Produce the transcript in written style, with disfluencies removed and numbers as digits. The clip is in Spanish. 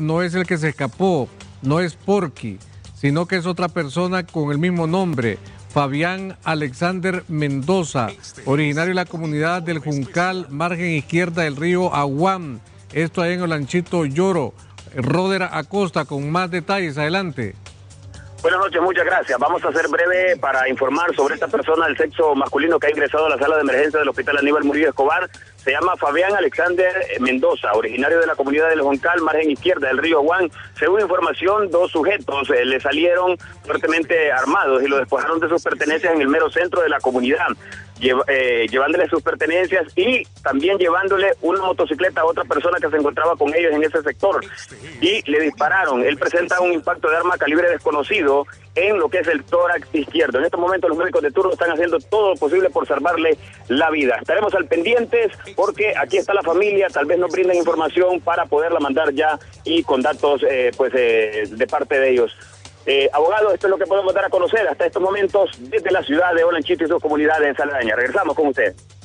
no es el que se escapó, no es Porky, sino que es otra persona con el mismo nombre, Fabián Alexander Mendoza, originario de la comunidad del Juncal, margen izquierda del río Aguán, esto ahí en Olanchito Lloro. Roder Acosta con más detalles, adelante. Buenas noches, muchas gracias. Vamos a ser breve para informar sobre esta persona del sexo masculino que ha ingresado a la sala de emergencia del Hospital Aníbal Murillo Escobar. Se llama Fabián Alexander Mendoza, originario de la comunidad del Joncal, margen izquierda del río Aguán. Según información, dos sujetos le salieron fuertemente armados y lo despojaron de sus pertenencias en el mero centro de la comunidad, llevándole sus pertenencias y también llevándole una motocicleta a otra persona que se encontraba con ellos en ese sector. Y le dispararon. Él presenta un impacto de arma calibre desconocido en lo que es el tórax izquierdo. En estos momentos los médicos de turno están haciendo todo lo posible por salvarle la vida. Estaremos al pendientes porque aquí está la familia, tal vez nos brinden información para poderla mandar ya y con datos de parte de ellos. Abogado, esto es lo que podemos dar a conocer hasta estos momentos desde la ciudad de Olanchito y sus comunidades aledañas. Regresamos con usted.